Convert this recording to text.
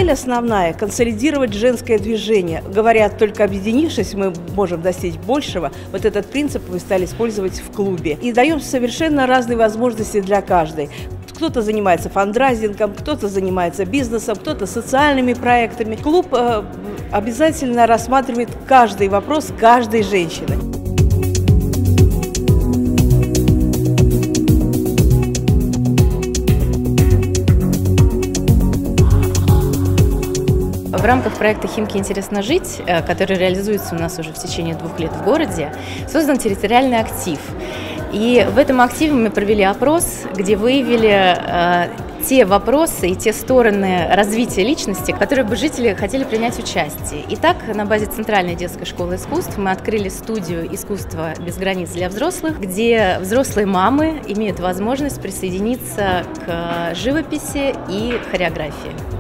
Цель основная – консолидировать женское движение. Говорят, только объединившись, мы можем достичь большего. Вот этот принцип мы стали использовать в клубе. И даем совершенно разные возможности для каждой. Кто-то занимается фандрайзингом, кто-то занимается бизнесом, кто-то социальными проектами. Клуб обязательно рассматривает каждый вопрос каждой женщины. В рамках проекта «Химки интересно жить», который реализуется у нас уже в течение 2 лет в городе, создан территориальный актив. И в этом активе мы провели опрос, где выявили те вопросы и те стороны развития личности, которые бы жители хотели принять участие. Итак, на базе Центральной детской школы искусств мы открыли студию «Искусство без границ» для взрослых, где взрослые мамы имеют возможность присоединиться к живописи и хореографии.